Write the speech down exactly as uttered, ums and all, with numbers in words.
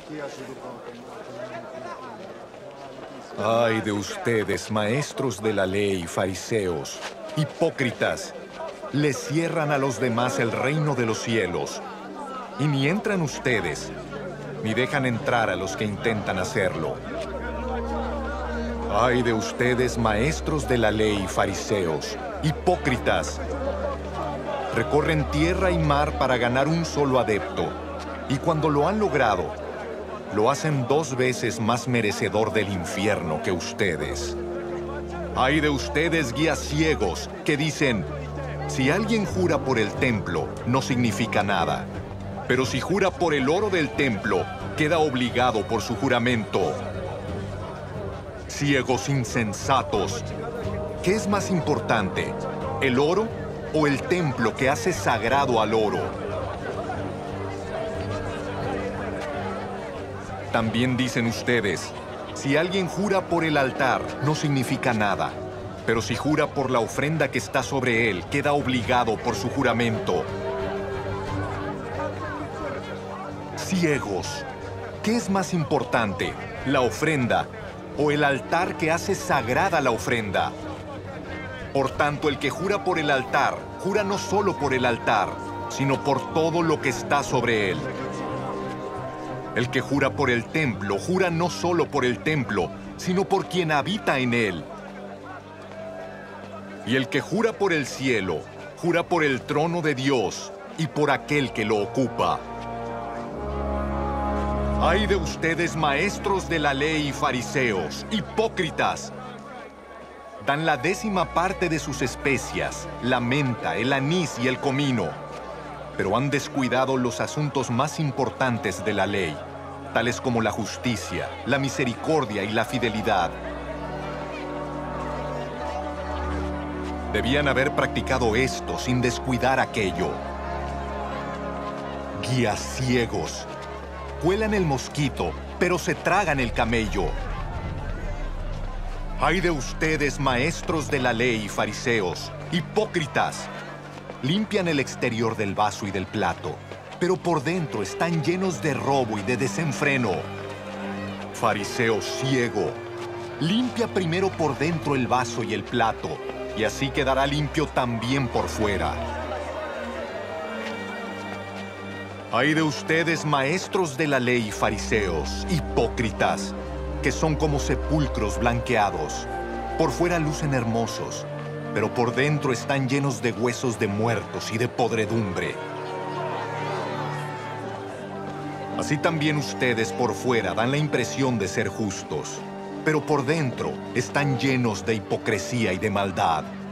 Ay de ustedes, maestros de la ley, fariseos, hipócritas, les cierran a los demás el reino de los cielos, y ni entran ustedes, ni dejan entrar a los que intentan hacerlo. Ay de ustedes, maestros de la ley, fariseos, hipócritas, recorren tierra y mar para ganar un solo adepto, y cuando lo han logrado, lo hacen dos veces más merecedor del infierno que ustedes. Ay de ustedes, guías ciegos, que dicen, si alguien jura por el templo, no significa nada. Pero si jura por el oro del templo, queda obligado por su juramento. Ciegos insensatos, ¿qué es más importante, el oro o el templo que hace sagrado al oro? También dicen ustedes, si alguien jura por el altar, no significa nada. Pero si jura por la ofrenda que está sobre él, queda obligado por su juramento. Ciegos, ¿qué es más importante, la ofrenda o el altar que hace sagrada la ofrenda? Por tanto, el que jura por el altar, jura no solo por el altar, sino por todo lo que está sobre él. El que jura por el templo, jura no solo por el templo, sino por quien habita en él. Y el que jura por el cielo, jura por el trono de Dios y por aquel que lo ocupa. ¡Ay de ustedes, maestros de la ley y fariseos, hipócritas! Dan la décima parte de sus especias, la menta, el anís y el comino, pero han descuidado los asuntos más importantes de la ley, tales como la justicia, la misericordia y la fidelidad. Debían haber practicado esto sin descuidar aquello. Guías ciegos, cuelan el mosquito, pero se tragan el camello. ¡Ay de ustedes, maestros de la ley y fariseos, hipócritas! Limpian el exterior del vaso y del plato, pero por dentro están llenos de robo y de desenfreno. Fariseo ciego, limpia primero por dentro el vaso y el plato, y así quedará limpio también por fuera. ¡Ay de ustedes, maestros de la ley y fariseos, hipócritas, que son como sepulcros blanqueados! Por fuera lucen hermosos, pero por dentro están llenos de huesos de muertos y de podredumbre. Así también ustedes por fuera dan la impresión de ser justos, pero por dentro están llenos de hipocresía y de maldad.